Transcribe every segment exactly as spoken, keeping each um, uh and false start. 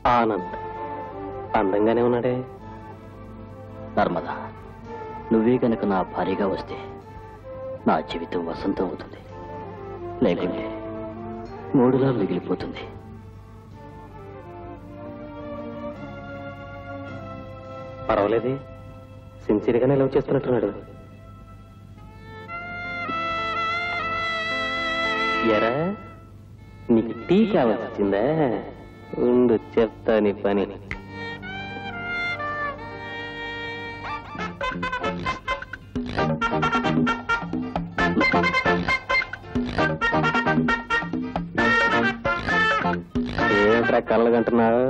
ఆనంద్ అందంగానే ఉన్నాడే. నర్మదా, నువ్వే గనక నా భార్యగా వస్తే నా జీవితం వసంతం అవుతుంది, లేకుంటే మూడులా మిగిలిపోతుంది. పర్వాలేదే, సిన్సియర్గానే లవ్ చేస్తున్నట్టున్నాడు. ఎరా, నీకు టీ కావాల్సిందా? ఉండు చెప్తా నీ పని. ఏమిట్రా కళ్ళ కంటున్నావు?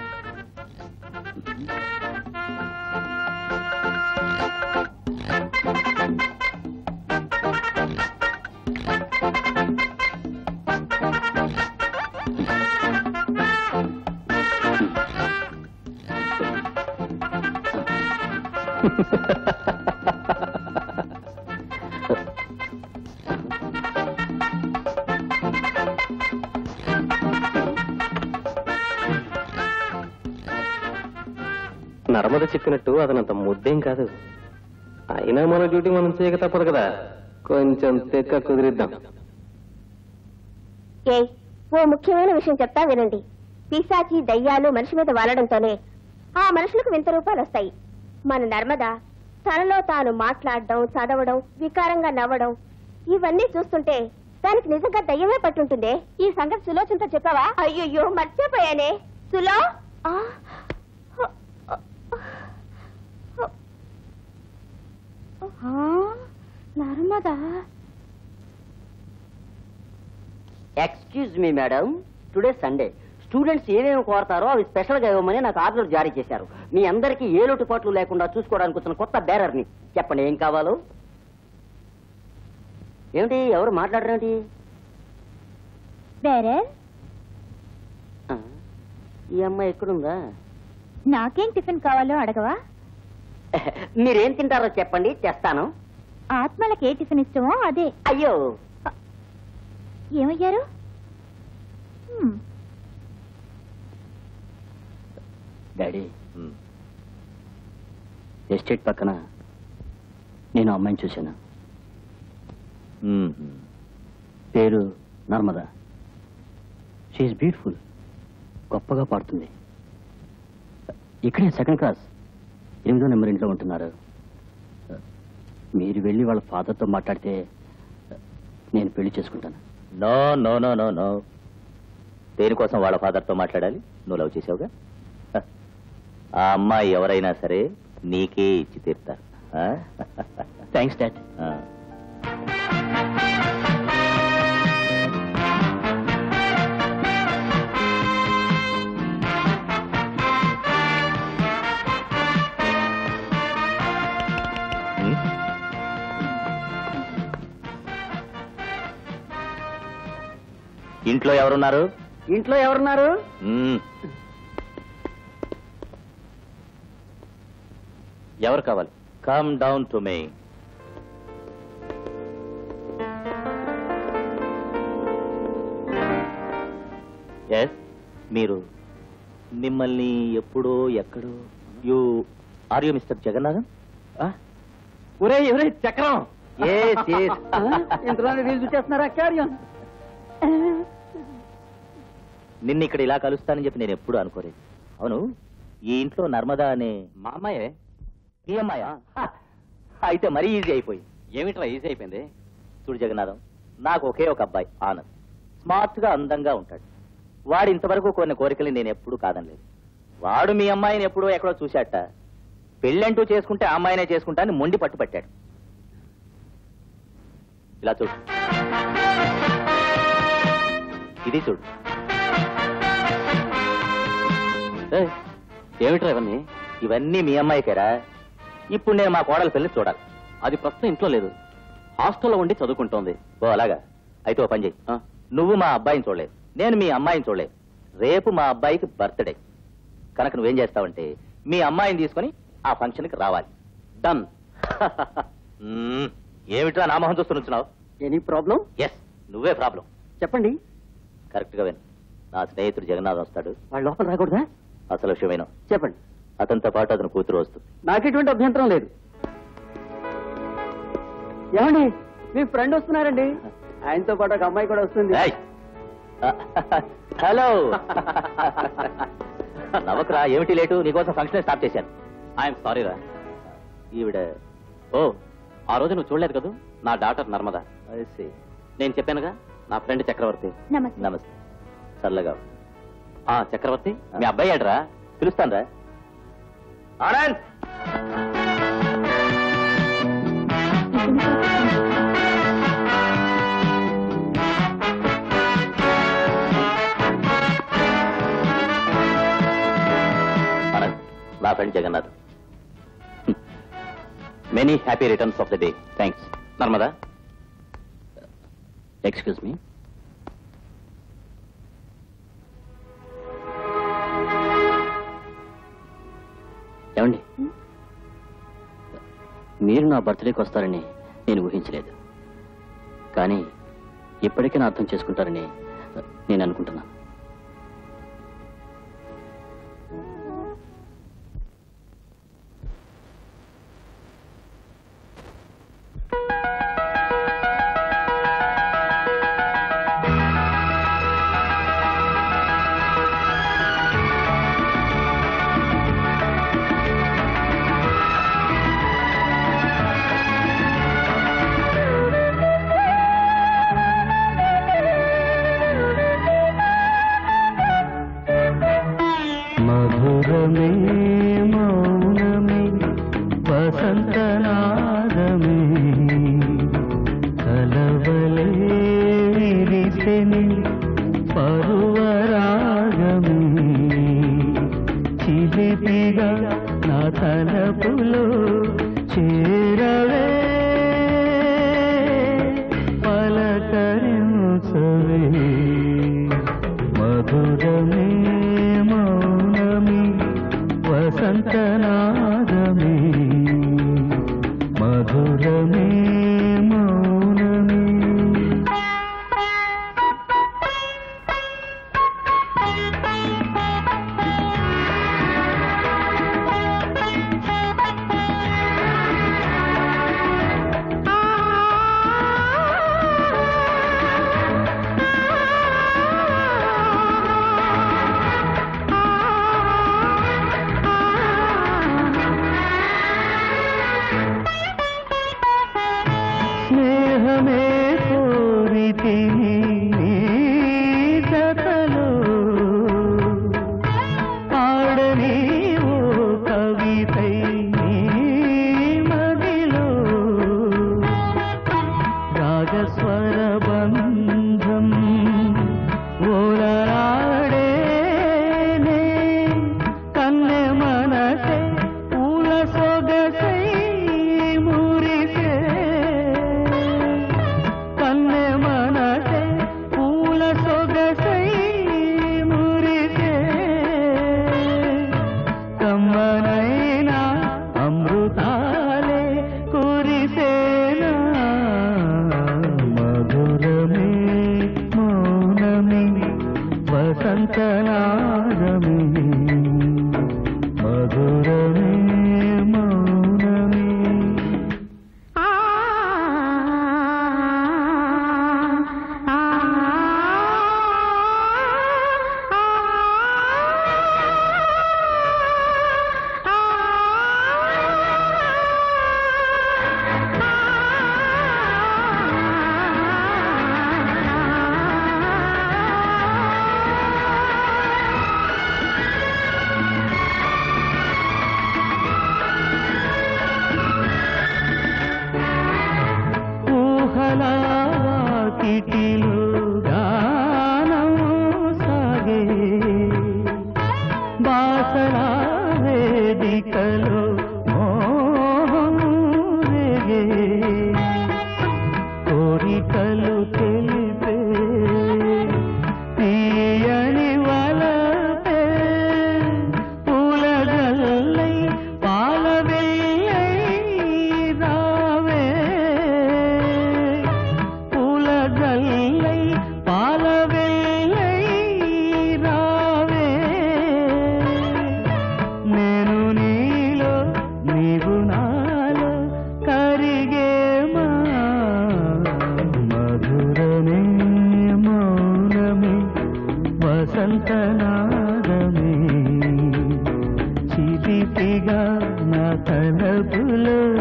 నర్మద చెప్పినట్టు అతనంత ముద్దేం కాదు. అయినా మన డ్యూటీ మనం చేయక తప్పదు కదా, కొంచెం తెక్క కుదిరిద్దాం. ఏ ఓ ముఖ్యమైన విషయం చెప్తా వినండి. పిశాచి దయ్యాలు మనిషి మీద వాలడంతోనే ఆ మనుషులకు వింత రూపాలు వస్తాయి. మన నర్మద తనలో తాను మాట్లాడడం, చదవడం, వికారంగా నవ్వడం, ఇవన్నీ చూస్తుంటే దానికి నిజంగా దయ్యమే పట్టుంటుందే. ఈ సంగతి సులోచనతో చెప్పావా? అయ్యో మర్చిపోయానే. Sulo, Narmada. Excuse me madam, today Sunday. Students ఏమేమి కోరతారో అవి స్పెషల్గా ఇవ్వమని నాకు ఆర్డర్ జారీ చేశారు. మీ అందరికీ ఏ లోటుపాట్లు లేకుండా చూసుకోవడానికి వచ్చిన కొత్త బేరర్ని. చెప్పండి ఏం కావాలో. ఏమిటి, ఎవరు మాట్లాడరేమిటి? బేరర్, ఈ అమ్మాయి ఎక్కడుందా? నాకేం టిఫిన్ కావాలో అడగవా? మీరేం తింటారో చెప్పండి, చేస్తాను. ఆత్మలకి ఏ టిఫిన్ ఇష్టమో అదే. అయ్యో, ఏమయ్యారు? డాడీ, ఎస్టేట్ పక్కన నేను అమ్మాయిని చూశాను. పేరు నర్మదా. షీఈస్ బ్యూటిఫుల్, గొప్పగా పాడుతుంది. ఇక్కడే సెకండ్ క్లాస్, ఎనిమిదో నెంబర్ ఇంట్లో ఉంటున్నారు. మీరు వెళ్ళి వాళ్ళ ఫాదర్తో మాట్లాడితే నేను పెళ్లి చేసుకుంటాను. No no no no no దేనికోసం వాళ్ళ ఫాదర్తో మాట్లాడాలి? నువ్వు లవ్ చేసావుగా. ఆ అమ్మాయి ఎవరైనా సరే నీకే ఇచ్చి తీరుతారు. Thanks dad. ఇంట్లో ఎవరున్నారు? ఇంట్లో ఎవరున్నారు? ఎవరు కావాలి? Come down to me. Yes, మీరు. మిమ్మల్ని ఎప్పుడో ఎక్కడో. You are you mister Jagannatham? ఒరే ఒరే చక్రం, ఇంతలో వీలు చూసేస్తున్నారా? కార్యం. నిన్న ఇక్కడ ఇలా కలుస్తానని చెప్పి నేను ఎప్పుడు అనుకోలేదు. అవును, ఈ ఇంట్లో నర్మదా అనే మా అమ్మాయే. ఈ అమ్మాయా? అయితే మరీ ఈజీ అయిపోయింది. ఏమిట్రా ఈజీ అయిపోయింది? చూడు జగన్నాథం, నాకు ఒకే ఒక అబ్బాయి ఆనంద్. స్మార్ట్ గా, అందంగా ఉంటాడు. వాడు ఇంతవరకు కొన్ని కోరికలు నేను ఎప్పుడు కాదనలేదు. వాడు మీ అమ్మాయిని ఎప్పుడో ఎక్కడో చూశాట. పెళ్ళంటూ చేసుకుంటే ఆ అమ్మాయినే చేసుకుంటా అని మొండి పట్టు పట్టాడు. ఇలా చూడు, ఇది చూడు. ఏమిట్రా ఇవన్నీ? ఇవన్నీ మీ అమ్మాయికేరా. ఇప్పుడు నేను మా కోడల పెళ్లి చూడాలి. అది ప్రస్తుతం ఇంట్లో లేదు, హాస్టల్లో ఉండి చదువుకుంటోంది. ఓ అలాగా? అయితే ఓ పని చెయ్యి. నువ్వు మా అబ్బాయిని చూడలేదు, నేను మీ అమ్మాయిని చూడలేదు. రేపు మా అబ్బాయికి బర్త్డే కనుక నువ్వేం చేస్తావంటే మీ అమ్మాయిని తీసుకుని ఆ ఫంక్షన్కి రావాలి. డన్. ఏమిట్రా నా మొహం చూస్తూ నుంచున్నావు? Any problem? ఎస్, నువ్వే ప్రాబ్లం. చెప్పండి. కరెక్ట్ గా విను. నా స్నేహితుడు జగన్నాథం వస్తాడు. వాళ్ళు లోపల రాకూడదా? అసలు విషయమేనా? చెప్పండి. అతనితో పాటు అతను కూతురు వస్తుంది. నాకు ఎటువంటి అభ్యంతరం లేదు. ఏమండి, మీ ఫ్రెండ్ వస్తున్నారండి, ఆయనతో పాటు ఒక అమ్మాయి కూడా వస్తుంది. హలో. నవకరా, ఏమిటి లేటు? నీకోసం ఫంక్షన్ స్టార్ట్ చేశాను. ఐఎమ్ సారీ రా. ఈవిడ ఓ ఆ రోజు నువ్వు చూడలేదు కదా, నా డాటర్ నర్మదా. నేను చెప్పానుగా, నా ఫ్రెండ్ చక్రవర్తి. నమస్తే. చల్లగా. ఆ చక్రవర్తి, మీ అబ్బాయి ఆడరా? పిలుస్తాను రా. ఆనంద్, నా friend Jagannath. Many happy returns of the day. Thanks. Narmada, excuse me. ఏమండి, మీరు నా బర్త్డేకి వస్తారని నేను ఊహించలేదు, కానీ ఇప్పటికైనా అర్థం చేసుకుంటారని నేను అనుకుంటున్నాను.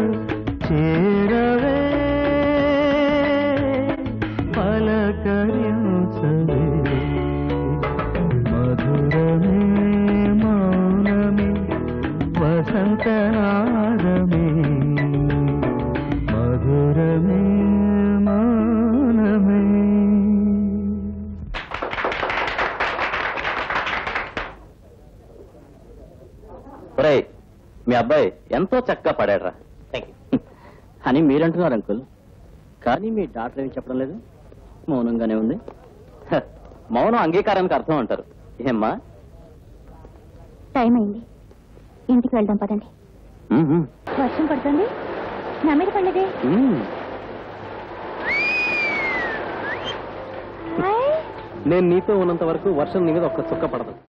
చేరవే పలకరించవే మధురమే మౌనమే వసంతనాదమే మధురమే మౌనమే. ఒరేయ్, మీ అబ్బాయి ఎంతో చక్కగా పడాడ్రా. అని మీరంటున్నారు అంకుల్, కానీ మీ డాక్టర్ ఏమి చెప్పడం లేదు, మౌనంగానే ఉంది. హ, మౌనం అంగీకారానికి అర్థం అంటారు. ఏమ్మా? టైం అయింది, ఇంటికి వెళ్దాం పదండి. మ్మ్. వర్షం పడుతుంది, నా మీద పడలేదే. మ్మ్. నేను నీతో ఉన్నంత వరకు వర్షం నీ మీద ఒక్క చుక్క పడదు.